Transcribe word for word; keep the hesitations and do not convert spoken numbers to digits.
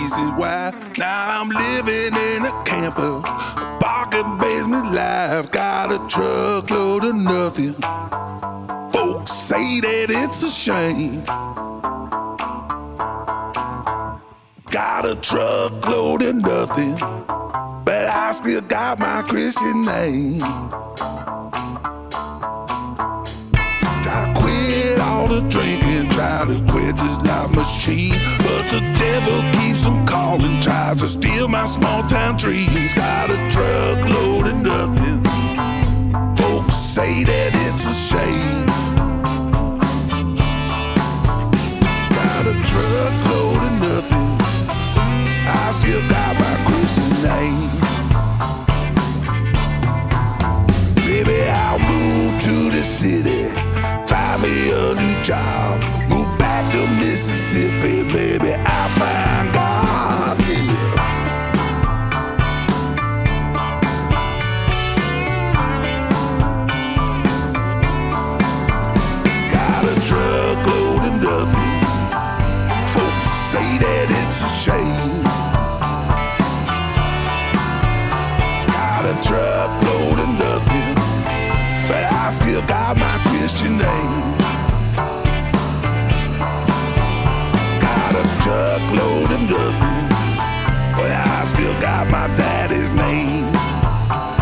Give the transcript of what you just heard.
reasons why. Now I'm living in a camper, a bargain basement life. Got a truckload of nothing. Folks say that it's a shame. Got a truckload of nothing, but I still got my Christian name. I quit all the drinking, try to quit this life machine, but the devil keeps on calling, tries to steal my small town dreams. Got a truckload of nothing. Folks say that it's a shame. Got a truckload of nothing. I still got my Christian name. Baby, I'll move to the city, find me a new job, move back to Mississippi, baby, I'll find God, yeah. Got a truckload of nothing. Folks say that it's a shame. Got a truckload of nothing, but I still got my Christian name. Got a truckload of nothing, but I still got my daddy's name.